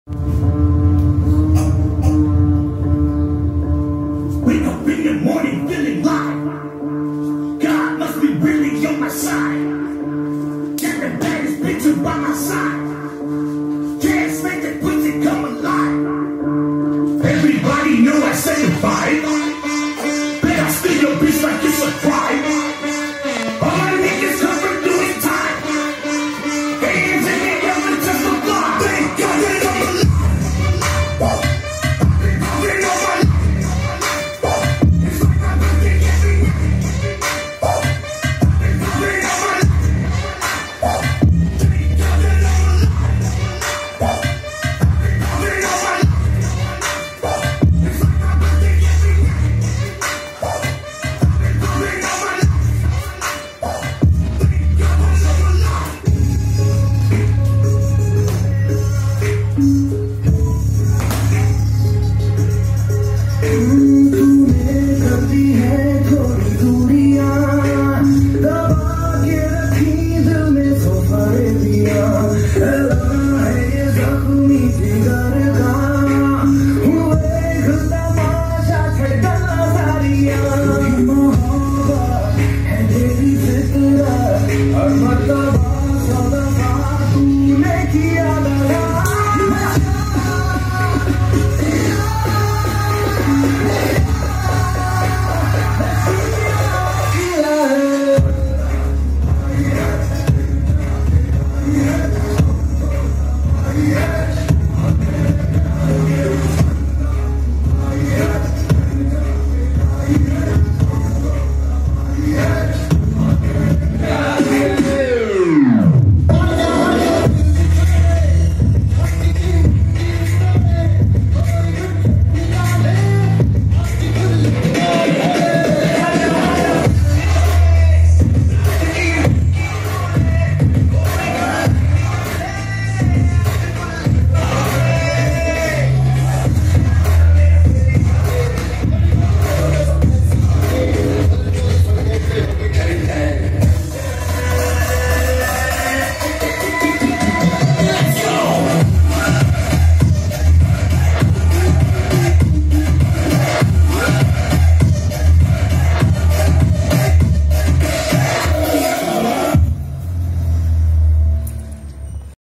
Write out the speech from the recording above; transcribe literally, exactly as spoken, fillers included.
Wake up in the morning feeling live. God must be really on my side. Got the baddest picture by my side. Can't make the pussy come alive. Everybody know I certified.